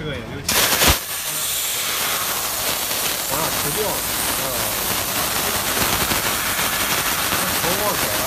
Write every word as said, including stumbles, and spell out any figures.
这个也就行。往哪吃掉了？呃，头往前。